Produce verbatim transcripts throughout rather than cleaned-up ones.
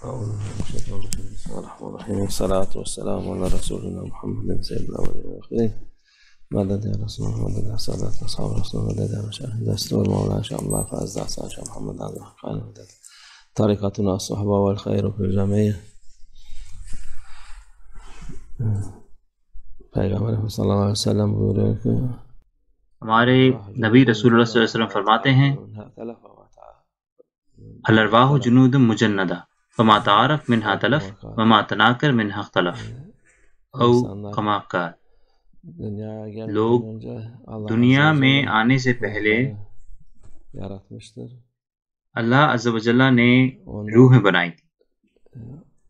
أعوذ بالله من الشيطان الرجيم. بسم الله الرحمن الرحيم، والصلاة والسلام على رسولنا محمد سيد الأولين والآخرين. مدد يا رسول الله، مدد يا سادة أصحاب رسول الله، مدد يا مشاهد دستور مولانا إن شاء الله فأعز أحسن شيخ محمد عبد الحق، مدد طريقتنا الصحبة والخير في الجميع. پیغمبر صلی اللہ علیہ وسلم بولے کہ ہمارے نبی رسول اللہ صلی اللہ علیہ وسلم فرماتے ہیں الارواح جنود مجندہ فما تعارف منها تلف وما تناکر منها اختلف او کما قال. لوگ دنیا میں آنے سے پہلے اللہ عز و جل نے روحیں بنائی تھی.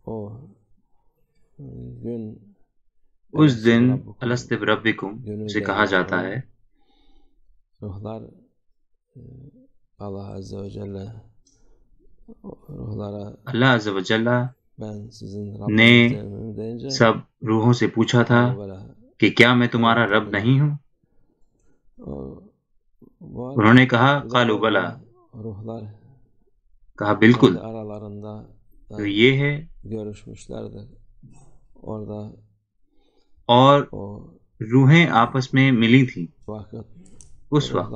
اس دن الست بربکم سے کہا جاتا ہے اللہ عز و جل نے سب روحوں سے پوچھا تھا کہ کیا میں تمہارا رب نہیں ہوں؟ انہوں نے کہا قالوا بلا، کہا بالکل. تو یہ ہے اور روحیں آپس میں ملی تھیں اس وقت.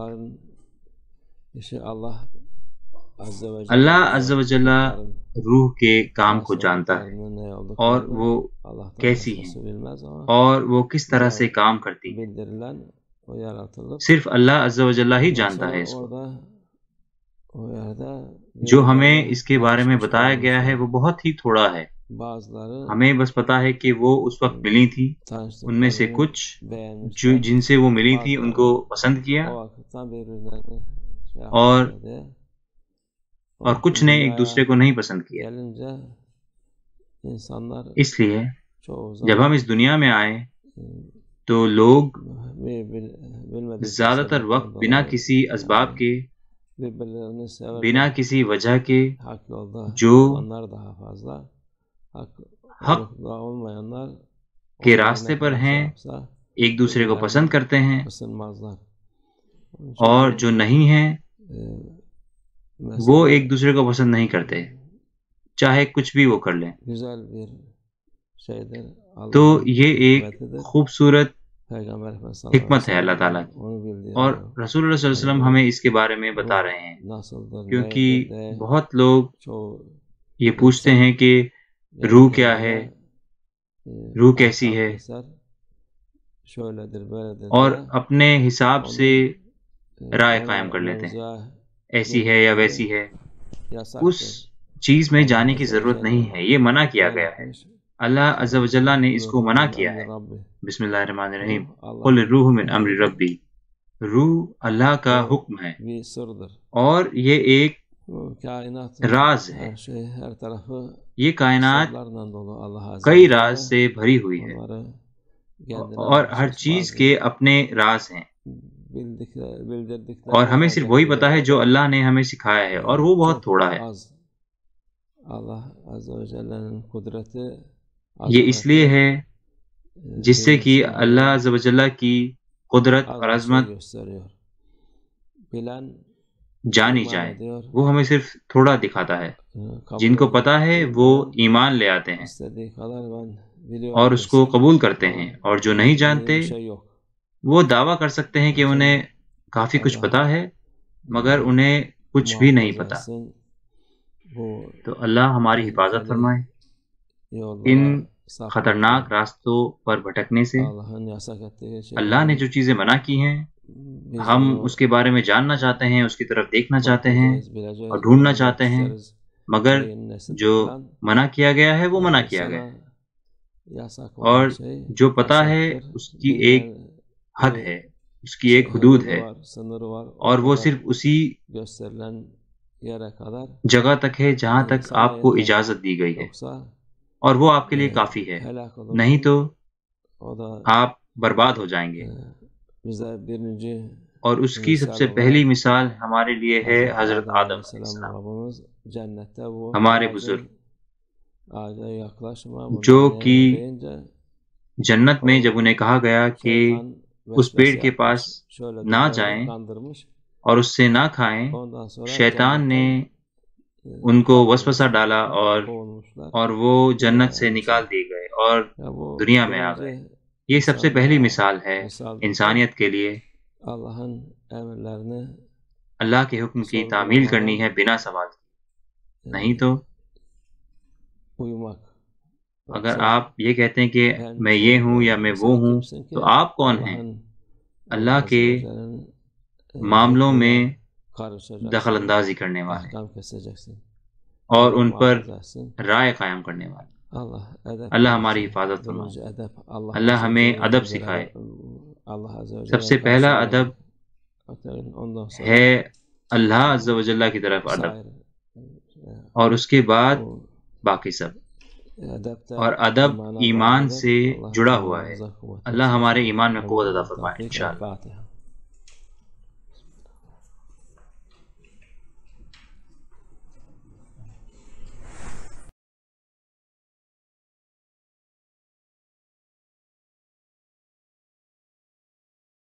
اللہ عز و جل روح کے کام کو جانتا ہے اور وہ کیسی ہیں اور وہ کس طرح سے کام کرتی ہیں. صرف اللہ عز و جل ہی جانتا ہے اس کو. جو ہمیں اس کے بارے میں بتایا گیا ہے وہ بہت ہی تھوڑا ہے. ہمیں بس پتا ہے کہ وہ اس وقت ملی تھی، ان میں سے کچھ جو جن سے وہ ملی تھی ان کو پسند کیا اور اور کچھ نے ایک دوسرے کو نہیں پسند کیا. اس لیے جب ہم اس دنیا میں آئے تو لوگ زیادہ تر وقت بنا کسی اسباب کے، بنا کسی وجہ کے، جو حق کے راستے پر ہیں ایک دوسرے کو پسند کرتے ہیں، اور جو نہیں ہیں وہ ایک دوسرے کو پسند نہیں کرتے چاہے کچھ بھی وہ کر لیں. تو یہ ایک خوبصورت حکمت ہے اللہ تعالیٰ کی، اور رسول اللہ صلی اللہ علیہ وسلم ہمیں اس کے بارے میں بتا رہے ہیں. کیونکہ بہت لوگ یہ پوچھتے ہیں کہ روح کیا ہے، روح کیسی ہے، اور اپنے حساب سے رائے قائم کر لیتے ہیں ایسی ہے یا ویسی ہے. اس چیز میں جانے کی ضرورت نہیں ہے، یہ منع کیا گیا ہے. اللہ عز و جل نے اس کو منع کیا ہے. بسم اللہ الرحمن الرحیم، قل الروح من امر ربی. روح اللہ کا حکم ہے اور یہ ایک راز ہے. یہ کائنات کئی راز سے بھری ہوئی ہے اور ہر چیز کے اپنے راز ہیں، اور ہمیں صرف وہی پتا ہے جو اللہ نے ہمیں سکھایا ہے، اور وہ بہت تھوڑا ہے. یہ اس لیے ہے جس سے کہ اللہ عز و جل کی قدرت اور عظمت جانی جائے. وہ ہمیں صرف تھوڑا دکھاتا ہے. جن کو پتا ہے وہ ایمان لے آتے ہیں اور اس کو قبول کرتے ہیں، اور جو نہیں جانتے وہ دعویٰ کر سکتے ہیں کہ انہیں کافی کچھ پتا ہے مگر انہیں کچھ بھی نہیں پتا. تو اللہ ہماری حفاظت فرمائے ان خطرناک راستوں پر بھٹکنے سے. اللہ نے جو چیزیں منع کی ہیں ہم اس کے بارے میں جاننا چاہتے ہیں، اس کی طرف دیکھنا چاہتے ہیں اور ڈھونڈنا چاہتے ہیں، مگر جو منع کیا گیا ہے وہ منع کیا گیا ہے. اور جو پتا ہے اس کی ایک حد ہے، اس کی ایک حدود ہے، اور وہ صرف اسی جگہ تک ہے جہاں تک آپ کو اجازت دی گئی ہے، اور وہ آپ کے لیے کافی ہے. نہیں تو آپ برباد ہو جائیں گے. اور اس کی سب سے پہلی مثال ہمارے لیے ہے حضرت آدم علیہ السلام، ہمارے بزرگ، جو کہ جنت میں جب انہیں کہا گیا کہ اس پیڑ کے پاس نہ جائیں اور اس سے نہ کھائیں، شیطان نے ان کو وسوسہ ڈالا اور اور وہ جنت سے نکال دیے گئے اور دنیا میں آ گئے. یہ سب سے پہلی مثال ہے انسانیت کے لیے. اللہ کے حکم کی تعمیل کرنی ہے بنا سوال کی. نہیں تو اگر آپ یہ کہتے ہیں کہ میں یہ ہوں یا میں وہ ہوں تو آپ کون ہیں؟ اللہ کے معاملوں میں دخل اندازی کرنے والے اور ان پر رائے قائم کرنے والے. اللہ ہماری حفاظت فرمائے. اللہ ہمیں ادب سکھائے. سب سے پہلا ادب ہے اللہ عز و جل کی طرف ادب اور اس کے بعد باقی سب. اور ادب ایمان سے جڑا ہوا ہے. اللہ ہمارے ایمان میں قوت عطا فرمائے انشاءاللہ.